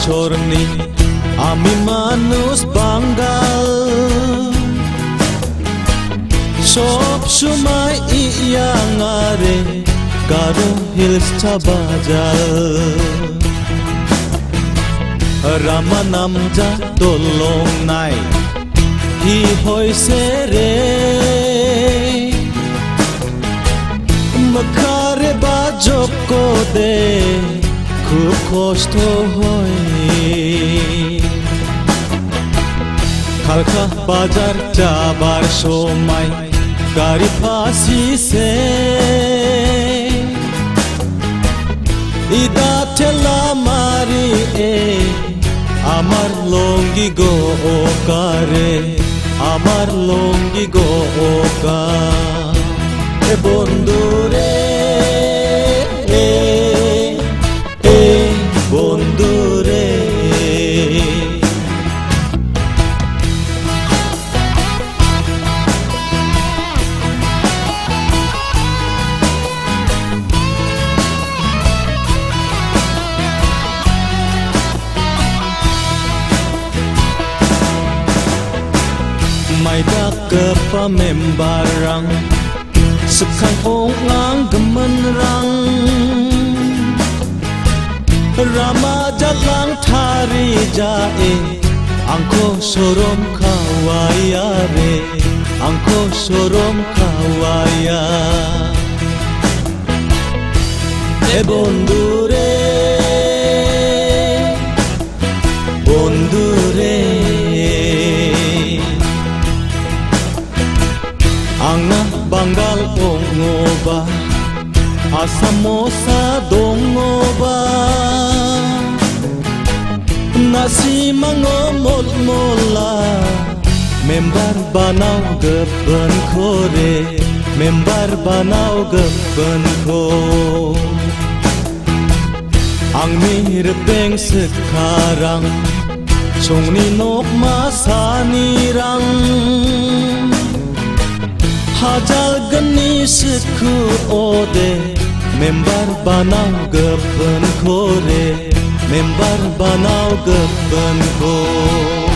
chorni ami manus banggal Sob sumai iya ngare Garo Hills Chabajal Rama namja tolong nai Hi hoi sere Makare bajok ko de Khub kosto hoi Khalkha bajar jabar somai Gari phasi se Ida thela mari Amar longi go okare Amar longi go oka E bondure bondure Mai dak kepa membarang Sekang ongang gemen rang Rama jalang thari jae Angko sorom kawaya re Angko sorom kawaya E bondure bondure Anga banggal ongoba Asamosa dongoba Nasi mangomol mola Membar banau gepen kore Membar banau gepen ko Ang mirpeng sekarang Songni nok masanirang Hajal geni sekhu ode Membar banau gepen kore Membar banau gepen ko